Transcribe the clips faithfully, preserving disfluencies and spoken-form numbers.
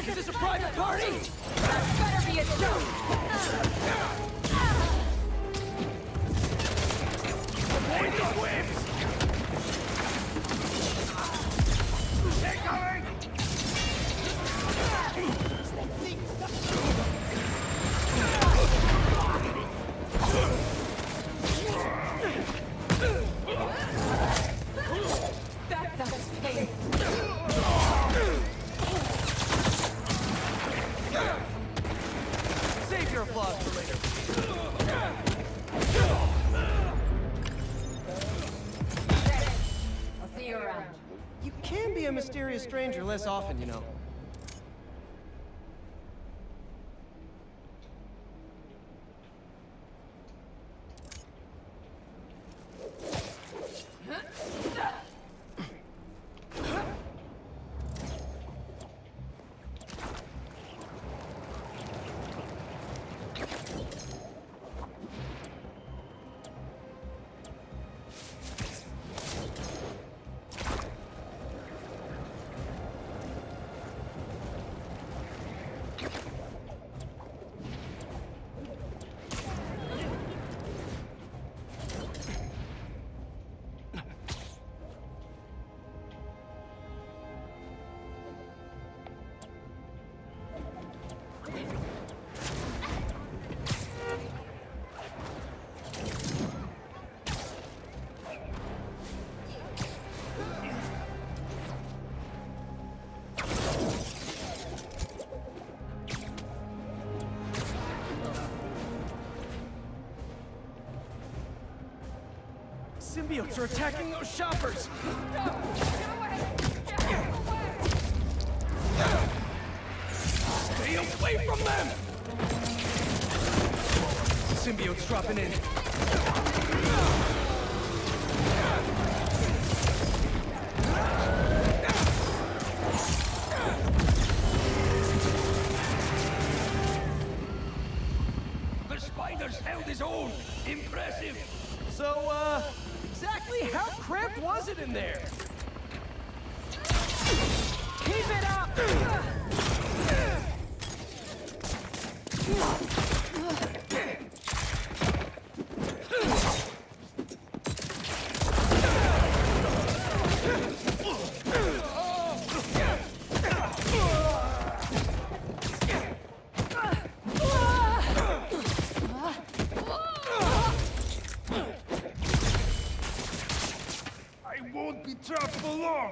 Is this a private party? That better be a joke! Avoid these whips! They're coming! That does pain. Save your applause for later. I'll see you around. You can be a mysterious stranger less often, you know. Symbiotes are attacking those shoppers! Stay away from them! Symbiotes dropping in. The spider's held his own! Impressive! So, uh, exactly how cramped was it in there? Keep it up! I won't be trapped for long!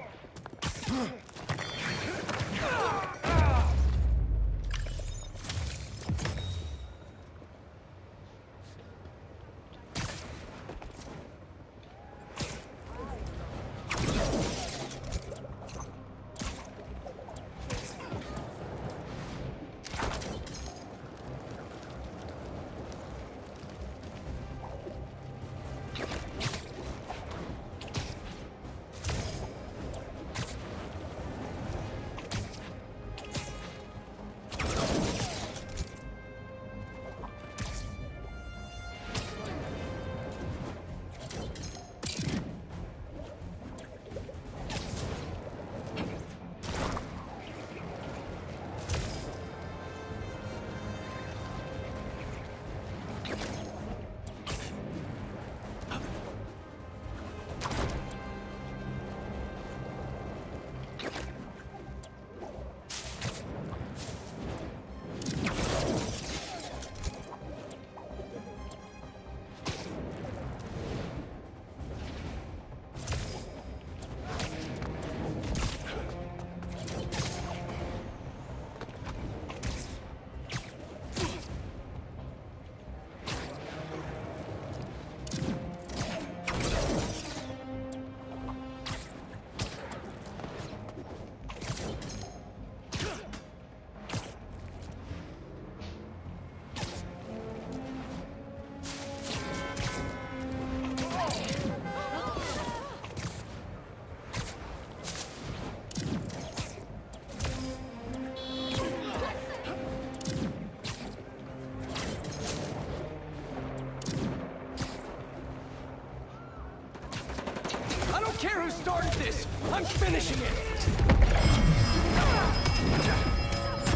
care who started this! I'm finishing it!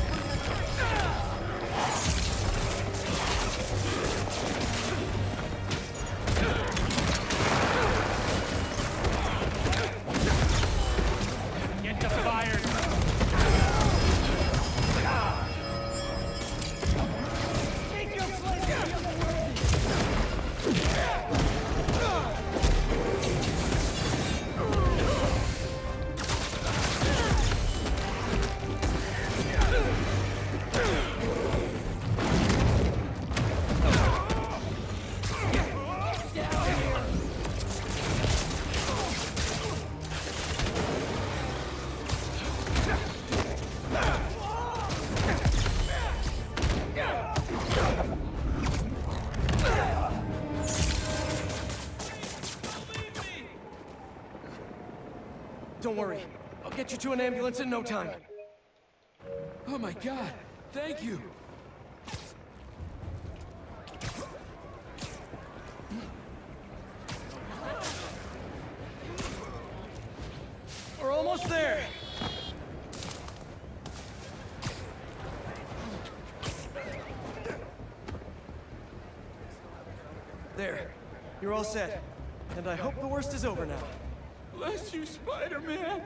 Don't worry. I'll get you to an ambulance in no time. Oh my god, thank you! We're almost there! There. You're all set. And I hope the worst is over now. Bless you, Spider-Man!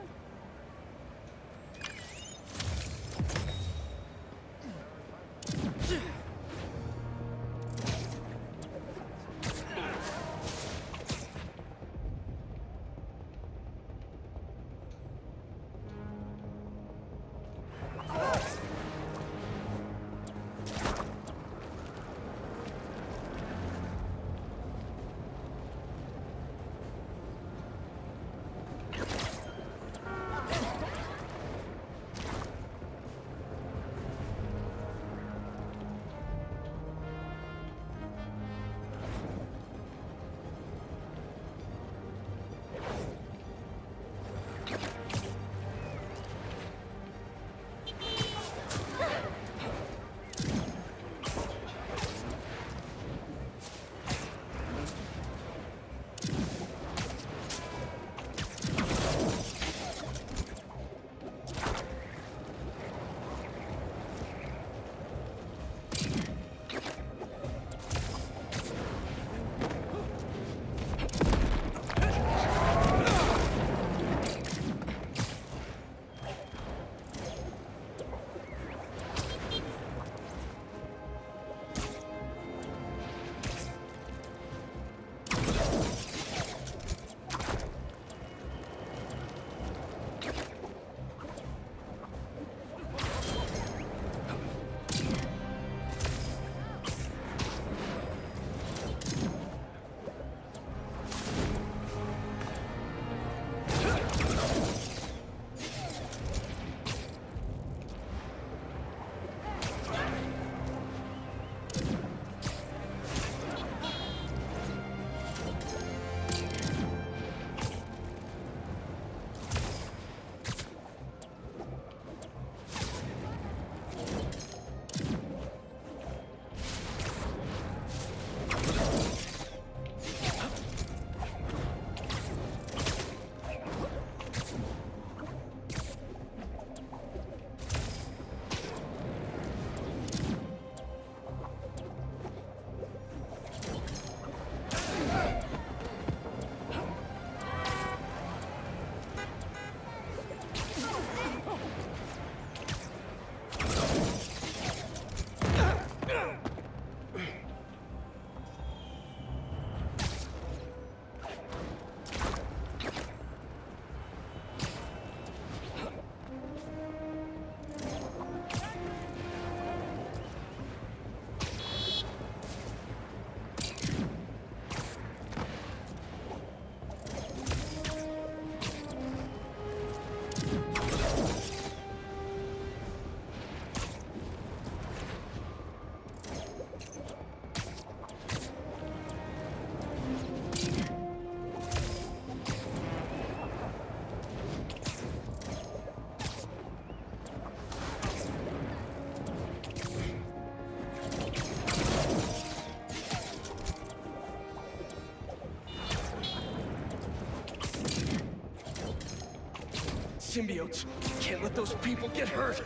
Symbiotes. Can't let those people get hurt.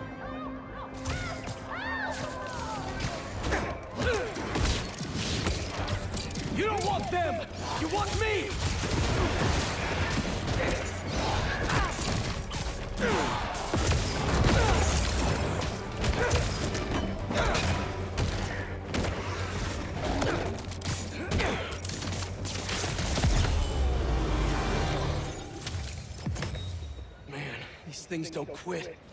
You don't want them! You want me! Man, these things don't quit.